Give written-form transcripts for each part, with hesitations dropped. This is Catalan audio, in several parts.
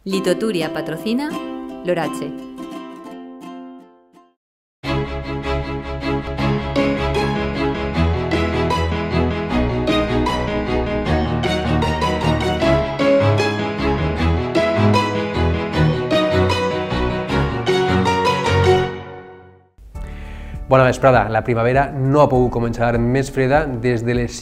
Litoturia patrocina Lorache. Bona vesprada. La primavera no ha pogut començar més freda. Des de les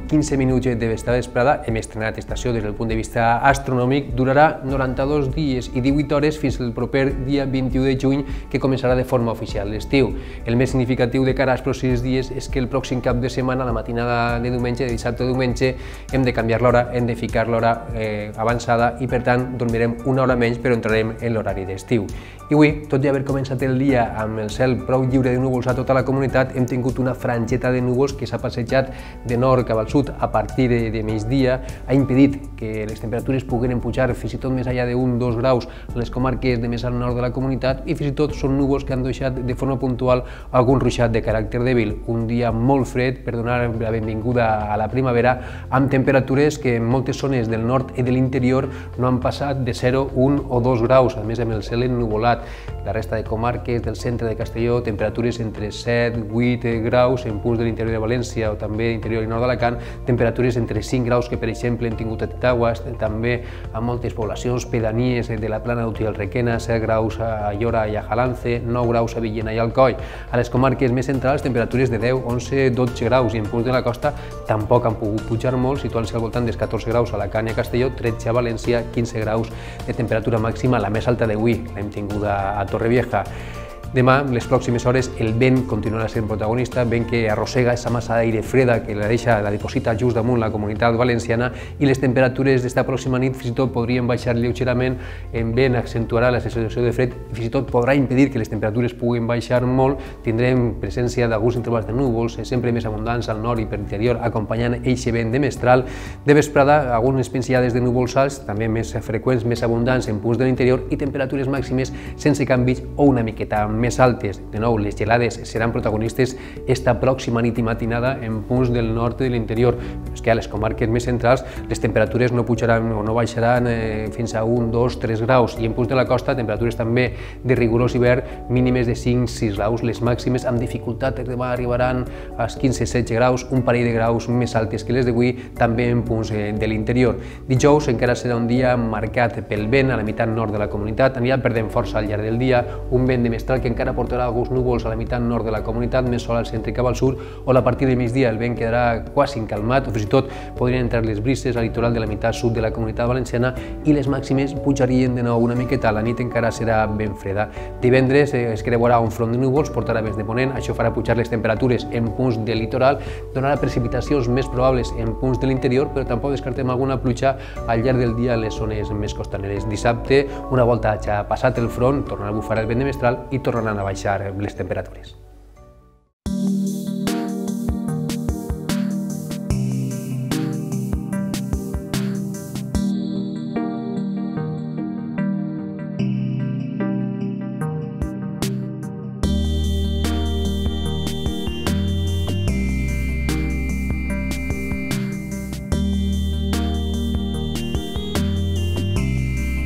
5:15 de vesprada hem estrenat estació des del punt de vista astronòmic. Durarà 92 dies i 18 hores fins al proper dia 21 de juny, que començarà de forma oficial l'estiu. El més significatiu de cara als pròxims dies és que el pròxim cap de setmana, la matinada de diumenge, de dissabte a diumenge, hem de canviar l'hora, hem de ficar l'hora avançada i, per tant, dormirem una hora menys, però entrarem en l'horari d'estiu. I avui, tot i haver començat el dia amb el cel prou lliure de núvols a tota la comunitat, hem tingut una frangeta de núvols que s'ha passejat de nord cap al sud a partir de migdia. Ha impedit que les temperatures pogueren pujar fins i tot més enllà d'un 2 graus a les comarques de més al nord de la comunitat, i fins i tot són núvols que han deixat de forma puntual algun ruixat de caràcter dèbil. Un dia molt fred per donar la benvinguda a la primavera, amb temperatures que en moltes zones del nord i de l'interior no han passat de 0, 1 o 2 graus, a més amb el cel ennuvolat. La resta de comarques del centre de Castelló, temperatures entre 7, 8 graus, en punts de l'interior de València o també interior i nord d'Alacant, temperatures entre 5 graus que, per exemple, hem tingut a Titaguas, també a moltes poblacions pedanies de la plana d'Utiel-Requena, 7 graus a Aiora i a Jalance, 9 graus a Villena i Alcoi. A les comarques més centrals, temperatures de 10, 11, 12 graus, i en punts de la costa tampoc han pogut pujar molt, situant-se al voltant dels 14 graus a Alacant i a Castelló, 13 a València, 15 graus de temperatura màxima. La més alta d'avui l'hem tinguda a Torrevieja. Demà, les pròximes hores, el vent continuarà sent protagonista, vent que arrossega aquesta massa d'aire freda que la diposita just damunt la comunitat valenciana, i les temperatures d'esta pròxima nit fins i tot podrien baixar lleugerament. El vent accentuarà la sensació de fred i fins i tot podrà impedir que les temperatures puguin baixar molt. Tindrem presència d'alguns intervals de núvols, sempre més abundants al nord i per l'interior, acompanyant eixe vent de mestral. De vesprada, algunes pinzellades de núvols alts, també més freqüents, més abundants en punts de l'interior, i temperatures màximes sense canvis o una miqueta més altes. De nou, les gelades seran protagonistes esta pròxima nit i matinada en punts del nord i de l'interior. És que a les comarques més centrals les temperatures no pujaran o no baixaran fins a 1, 2, 3 graus, i en punts de la costa temperatures també de rigorós hivern, mínimes de 5, 6 graus, les màximes amb dificultat demà arribaran als 15, 16 graus, un parell de graus més altes que les d'avui, també en punts de l'interior. Dijous encara serà un dia marcat pel vent a la meitat nord de la comunitat, anirà perdent força al llarg del dia, un vent de mestral que encara portarà alguns núvols a la meitat nord de la comunitat, més sol al centre cap al sud, o a partir de migdia el vent quedarà quasi encalmat, o fins i tot podrien entrar les brises al litoral de la meitat sud de la comunitat valenciana, i les màximes pujarien de nou una miqueta. La nit encara serà ben freda. Divendres es creuarà un front de núvols, portarà vents de ponent, això farà pujar les temperatures en punts del litoral, donarà precipitacions més probables en punts de l'interior, però tampoc descartem alguna pluja al llarg del dia a les zones més costaneres. Dissabte, una volta ja passat el front, tornarà a bufar el vent de mestral i tornaran a baixar les temperatures.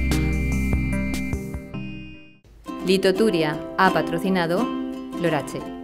Litoturia ha patrocinado Lorache.